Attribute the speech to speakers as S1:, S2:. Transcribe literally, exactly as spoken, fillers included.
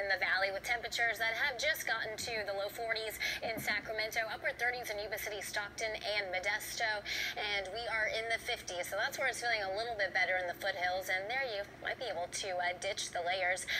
S1: in the valley with temperatures that have just gotten to the low forties in Sacramento, upper thirties in Yuba City, Stockton, and Modesto, and we are in the fifties. So that's where it's feeling a little bit better in the foothills, and there you might be able to uh, ditch the layers.